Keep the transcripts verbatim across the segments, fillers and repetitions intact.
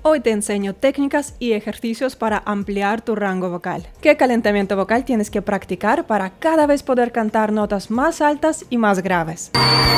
Hoy te enseño técnicas y ejercicios para ampliar tu rango vocal. ¿Qué calentamiento vocal tienes que practicar para cada vez poder cantar notas más altas y más graves?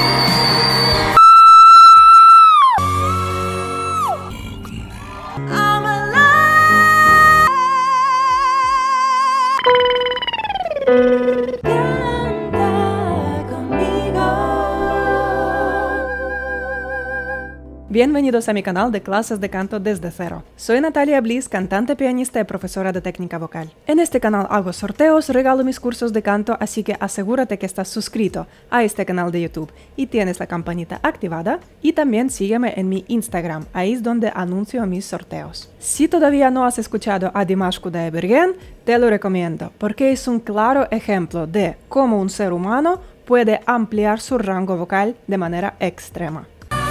Bienvenidos a mi canal de clases de canto desde cero. Soy Natalia Bliss, cantante, pianista y profesora de técnica vocal. En este canal hago sorteos, regalo mis cursos de canto, así que asegúrate que estás suscrito a este canal de YouTube y tienes la campanita activada. Y también sígueme en mi Instagram, ahí es donde anuncio mis sorteos. Si todavía no has escuchado a Dimash Kudaibergen, te lo recomiendo, porque es un claro ejemplo de cómo un ser humano puede ampliar su rango vocal de manera extrema.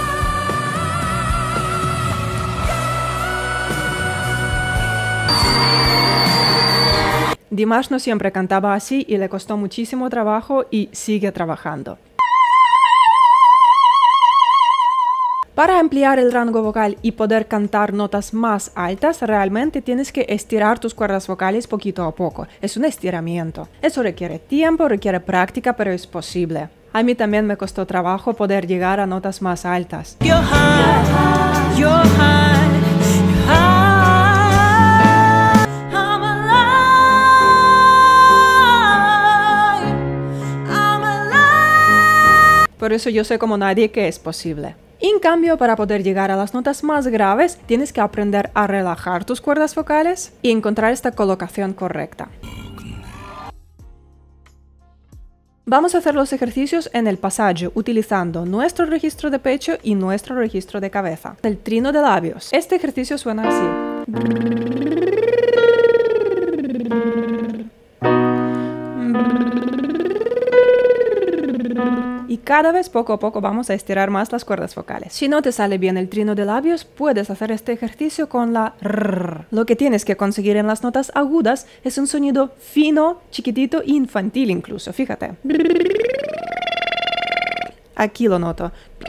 Dimash no siempre cantaba así y le costó muchísimo trabajo y sigue trabajando. Para ampliar el rango vocal y poder cantar notas más altas, realmente tienes que estirar tus cuerdas vocales poquito a poco. Es un estiramiento. Eso requiere tiempo, requiere práctica, pero es posible. A mí también me costó trabajo poder llegar a notas más altas. You're high, you're high, you're high. Por eso yo sé como nadie que es posible. En cambio, para poder llegar a las notas más graves, tienes que aprender a relajar tus cuerdas vocales y encontrar esta colocación correcta. Vamos a hacer los ejercicios en el pasaje utilizando nuestro registro de pecho y nuestro registro de cabeza. El trino de labios. Este ejercicio suena así. Y cada vez poco a poco vamos a estirar más las cuerdas vocales. Si no te sale bien el trino de labios, puedes hacer este ejercicio con la R. Lo que tienes que conseguir en las notas agudas es un sonido fino, chiquitito e infantil incluso, fíjate. Aquí lo noto.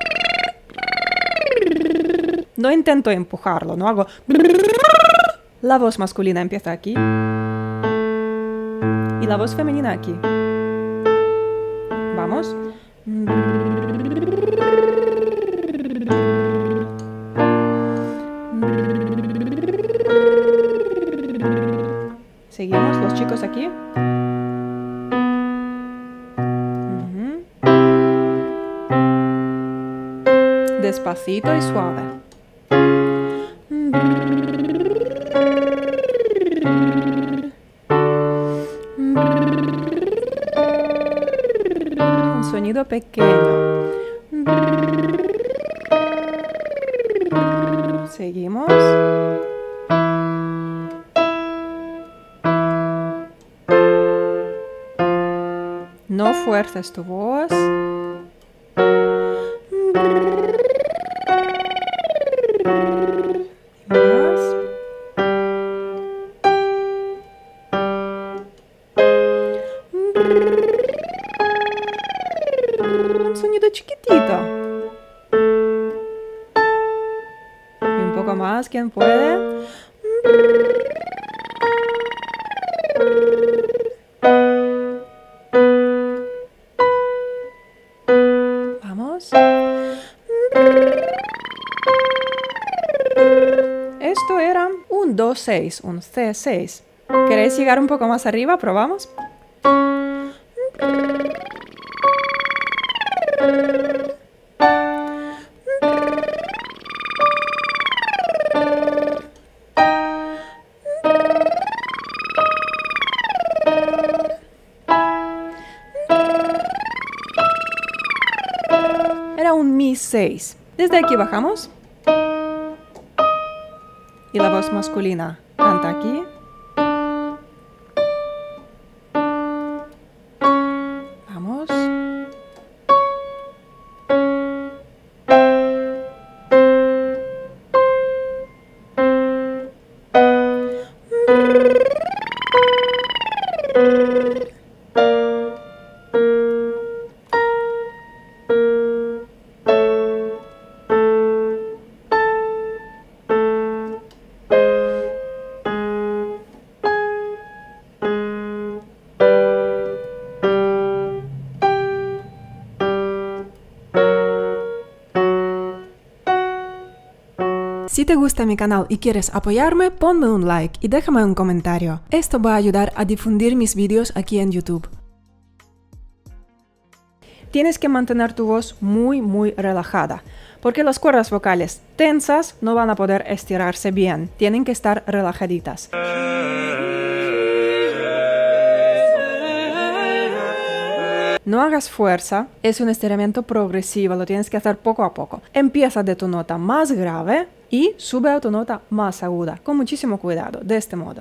No intento empujarlo, no hago... La voz masculina empieza aquí. Y la voz femenina aquí. Vamos. Seguimos, los chicos aquí. Uh-huh. Despacito y suave. Un sonido pequeño. Seguimos. No fuerces tu voz. Más. Un sonido chiquitito. Y un poco más, ¿quién puede? Vamos. Esto era un do seis, un ce seis. ¿Queréis llegar un poco más arriba? ¿Probamos? Era un mi seis. Desde aquí bajamos. Y la voz masculina canta aquí. Vamos. Si te gusta mi canal y quieres apoyarme, ponme un like y déjame un comentario. Esto va a ayudar a difundir mis vídeos aquí en YouTube. Tienes que mantener tu voz muy muy relajada, porque las cuerdas vocales tensas no van a poder estirarse bien, tienen que estar relajaditas. No hagas fuerza, es un estiramiento progresivo, lo tienes que hacer poco a poco. Empieza de tu nota más grave y sube a tu nota más aguda, con muchísimo cuidado, de este modo.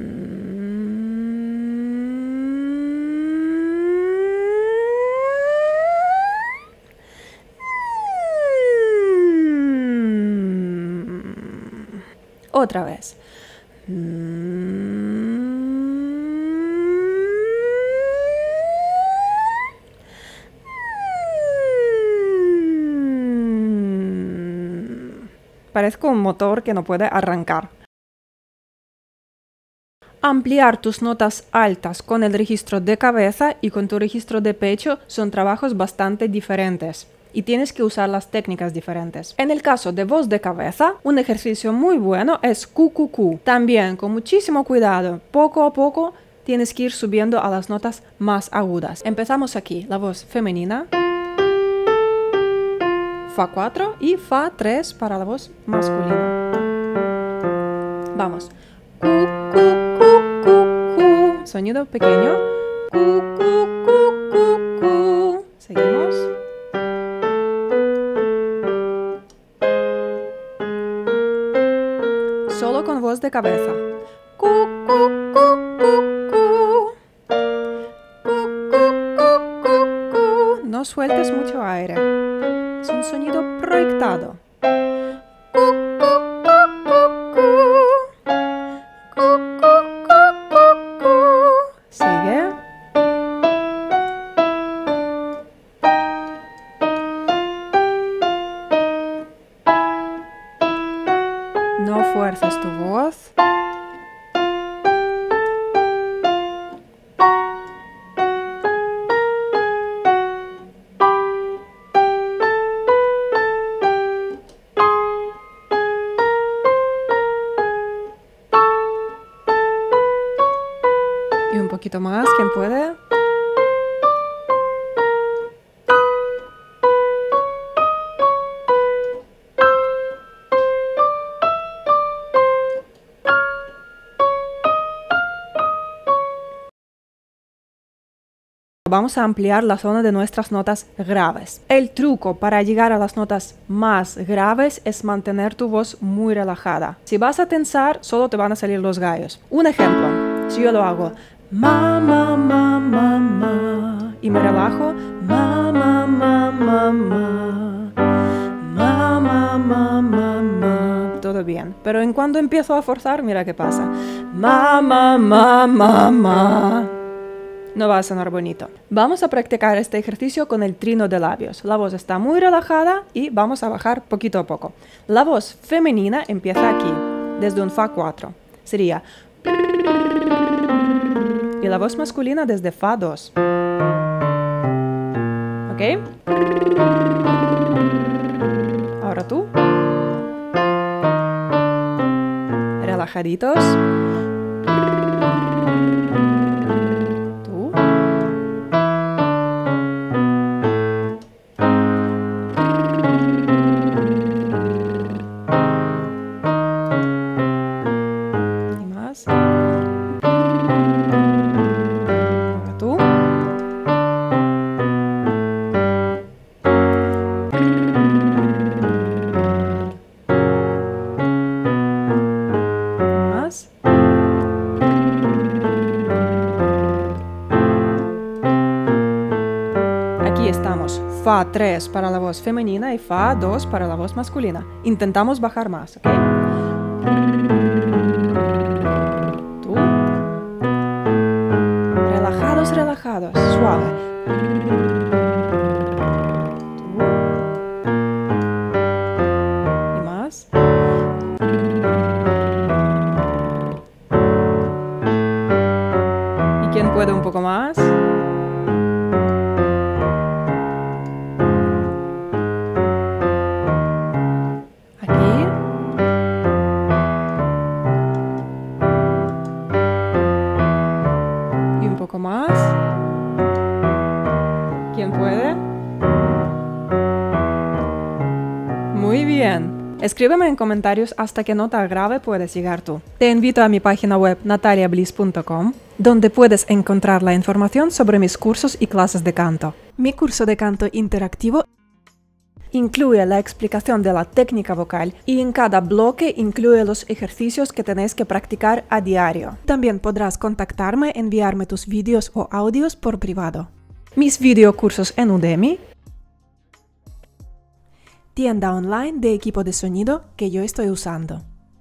Otra vez. Parezco un motor que no puede arrancar. Ampliar tus notas altas con el registro de cabeza y con tu registro de pecho son trabajos bastante diferentes y tienes que usar las técnicas diferentes. En el caso de voz de cabeza, un ejercicio muy bueno es Q Q Q. También con muchísimo cuidado, poco a poco tienes que ir subiendo a las notas más agudas. Empezamos aquí, la voz femenina. Fa cuatro y Fa tres para la voz masculina. Vamos. Q, Q, Q, Q, Q. Sonido pequeño. Q, Q, Q, Q, Q. Seguimos. Solo con voz de cabeza. Q, Q, Q, Q, Q. Q, Q, Q, Q, Q. No sueltes mucho aire. Es un sonido proyectado. Sigue. No fuerces tu voz. Y un poquito más, ¿quién puede? Vamos a ampliar la zona de nuestras notas graves. El truco para llegar a las notas más graves es mantener tu voz muy relajada. Si vas a tensar, solo te van a salir los gallos. Un ejemplo, si yo lo hago ma, ma, ma, ma, ma, y me relajo ma, ma, ma, ma, ma, ma, ma, ma, ma, ma, todo bien. Pero en cuanto empiezo a forzar, mira qué pasa. Ma, ma, ma, ma, ma. No va a sonar bonito. Vamos a practicar este ejercicio con el trino de labios. La voz está muy relajada y vamos a bajar poquito a poco. La voz femenina empieza aquí, desde un Fa cuatro. Sería... Y la voz masculina desde Fa dos. ¿Ok? Ahora tú. Relajaditos. Aquí estamos, Fa tres para la voz femenina y Fa dos para la voz masculina. Intentamos bajar más, ¿ok? Tú. Relajados, relajados, suave. Tú. Y más. ¿Y quién puede un poco más? Escríbeme en comentarios hasta qué nota grave puedes llegar tú. Te invito a mi página web natalia bliss punto com, donde puedes encontrar la información sobre mis cursos y clases de canto. Mi curso de canto interactivo incluye la explicación de la técnica vocal y en cada bloque incluye los ejercicios que tenéis que practicar a diario. También podrás contactarme, enviarme tus vídeos o audios por privado. Mis videocursos en Udemy, tienda online de equipo de sonido que yo estoy usando.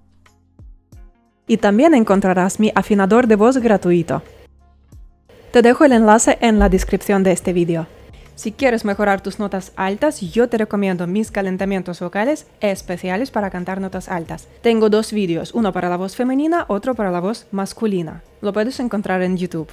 Y también encontrarás mi afinador de voz gratuito. Te dejo el enlace en la descripción de este vídeo. Si quieres mejorar tus notas altas, yo te recomiendo mis calentamientos vocales especiales para cantar notas altas. Tengo dos vídeos, uno para la voz femenina, otro para la voz masculina. Lo puedes encontrar en YouTube.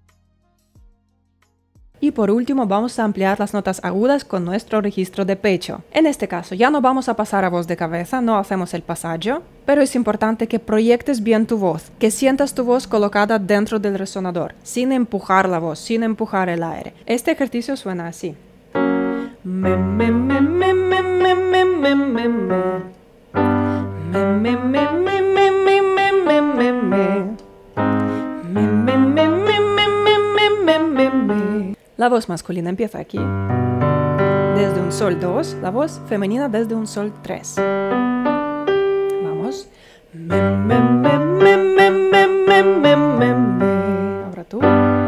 Y por último vamos a ampliar las notas agudas con nuestro registro de pecho. En este caso ya no vamos a pasar a voz de cabeza, no hacemos el pasaggio, pero es importante que proyectes bien tu voz, que sientas tu voz colocada dentro del resonador, sin empujar la voz, sin empujar el aire. Este ejercicio suena así. Me, me, me, me, me, me, me, me, me, me. Me, me, me, me, me, me, me, me, me, me. Me, me, me, me, me, me, me, me. La voz masculina empieza aquí, desde un sol dos, la voz femenina desde un sol tres. Vamos. Me, me, me, me, me, me, me, me, me, me. Ahora tú.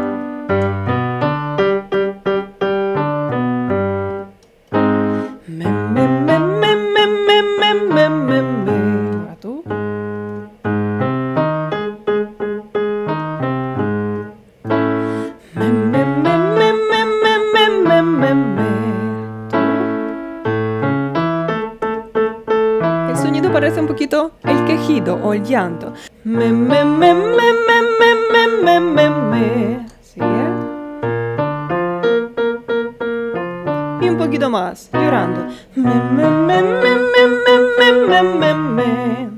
Me, me, me, me, me, me, me, me, me. Ahora tú. Me, me, me. El sonido parece un poquito el quejido o el llanto. Me, me, me, me, me, me, me, me, me. ¿Sí? Y un poquito más, llorando. Me, me, me, me, me, me, me, me, me.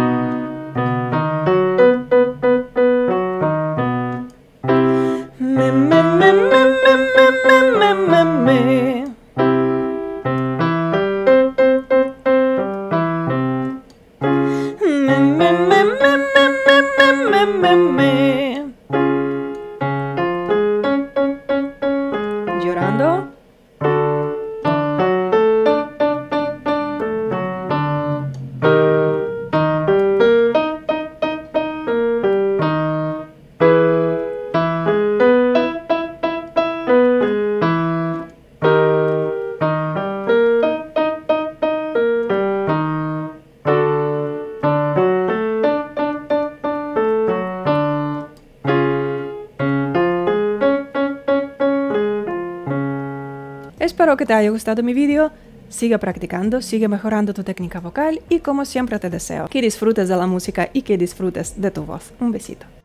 Me, me, me, me, me, me, me, me. Llorando. Espero que te haya gustado mi vídeo. Sigue practicando, sigue mejorando tu técnica vocal y como siempre te deseo que disfrutes de la música y que disfrutes de tu voz. Un besito.